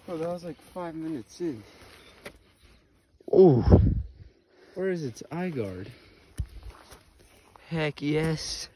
Oh, that was like 5 minutes in. Oh, Where is its eye guard? heck yes.